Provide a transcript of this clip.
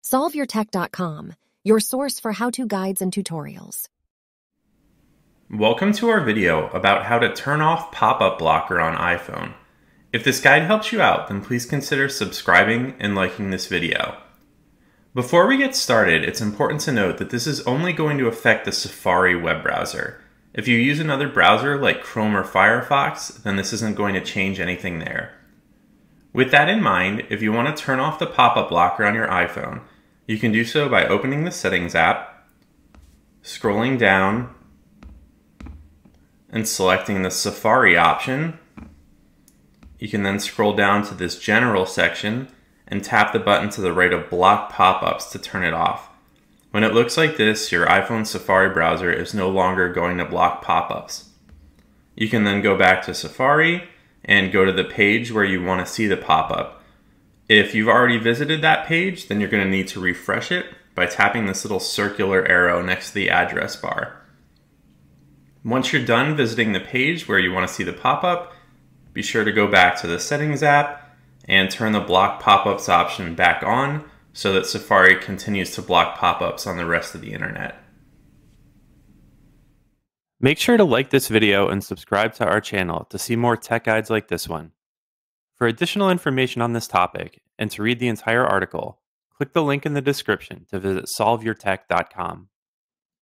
SolveYourTech.com, your source for how-to guides and tutorials. Welcome to our video about how to turn off pop-up blocker on iPhone. If this guide helps you out, then please consider subscribing and liking this video. Before we get started, it's important to note that this is only going to affect the Safari web browser. If you use another browser like Chrome or Firefox, then this isn't going to change anything there. With that in mind, if you want to turn off the pop-up blocker on your iPhone, you can do so by opening the Settings app, scrolling down, and selecting the Safari option. You can then scroll down to this General section and tap the button to the right of Block Pop-ups to turn it off. When it looks like this, your iPhone Safari browser is no longer going to block pop-ups. You can then go back to Safari and go to the page where you want to see the pop-up. If you've already visited that page, then you're going to need to refresh it by tapping this little circular arrow next to the address bar. Once you're done visiting the page where you want to see the pop-up, be sure to go back to the Settings app and turn the Block Pop-ups option back on so that Safari continues to block pop-ups on the rest of the internet. Make sure to like this video and subscribe to our channel to see more tech guides like this one. For additional information on this topic and to read the entire article, click the link in the description to visit SolveYourTech.com.